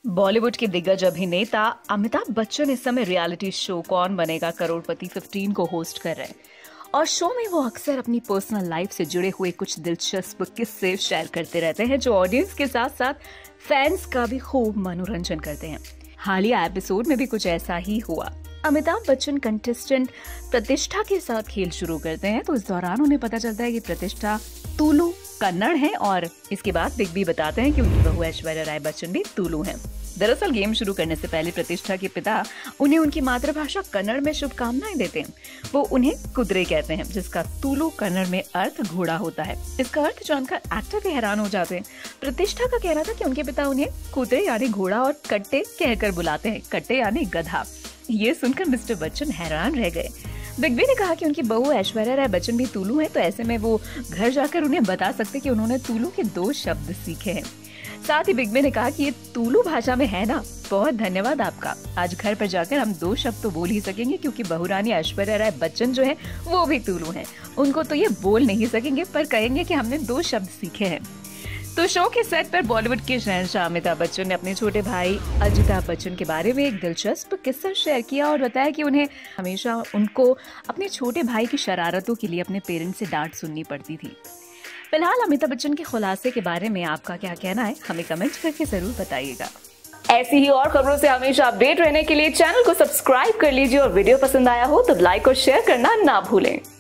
बॉलीवुड के दिग्गज अभिनेता अमिताभ बच्चन इस समय रियलिटी शो कौन बनेगा करोड़पति 15 को होस्ट कर रहे हैं और शो में वो अक्सर अपनी पर्सनल लाइफ से जुड़े हुए कुछ दिलचस्प किस्से शेयर करते रहते हैं जो ऑडियंस के साथ साथ फैंस का भी खूब मनोरंजन करते हैं। हालिया एपिसोड में भी कुछ ऐसा ही हुआ। अमिताभ बच्चन कंटेस्टेंट प्रतिष्ठा के साथ खेल शुरू करते हैं तो इस दौरान उन्हें पता चलता है कि प्रतिष्ठा तुलु कन्नड़ है और इसके बाद बिग बी बताते हैं कि उनकी बहू ऐश्वर्या राय बच्चन भी तुलु हैं। दरअसल गेम शुरू करने से पहले प्रतिष्ठा के पिता उन्हें उनकी मातृभाषा कन्नड़ में शुभकामनाएं देते हैं। वो उन्हें कुदरे कहते हैं जिसका तुलु कन्नड़ में अर्थ घोड़ा होता है। इसका अर्थ जानकर एक्टर भी हैरान हो जाते हैं। प्रतिष्ठा का कहना था कि उनके पिता उन्हें कुदरे यानी घोड़ा और कट्टे कहकर बुलाते हैं, कट्टे यानी गधा। ये सुनकर मिस्टर बच्चन हैरान रह गए। बिग बी ने कहा कि उनकी बहू ऐश्वर्या राय बच्चन भी तुलु है तो ऐसे में वो घर जाकर उन्हें बता सकते कि उन्होंने तुलु के 2 शब्द सीखे हैं। साथ ही बिग बी ने कहा कि ये तुलु भाषा में है ना, बहुत धन्यवाद आपका। आज घर पर जाकर हम 2 शब्द तो बोल ही सकेंगे क्योंकि बहुरानी ऐश्वर्या राय बच्चन जो है वो भी तुलु हैं। उनको तो ये बोल नहीं सकेंगे पर कहेंगे कि हमने 2 शब्द सीखे हैं। तो शो के सेट पर बॉलीवुड के शहंशाह अमिताभ बच्चन ने अपने छोटे भाई अजिताभ बच्चन के बारे में एक दिलचस्प किस्सा शेयर किया और बताया कि उन्हें हमेशा उनको अपने छोटे भाई की शरारतों के लिए अपने पेरेंट्स से डांट सुननी पड़ती थी। फिलहाल अमिताभ बच्चन के खुलासे के बारे में आपका क्या कहना है, हमें कमेंट करके जरूर बताइएगा। ऐसी ही और खबरों से हमेशा अपडेट रहने के लिए चैनल को सब्सक्राइब कर लीजिए और वीडियो पसंद आया हो तो लाइक और शेयर करना ना भूलें।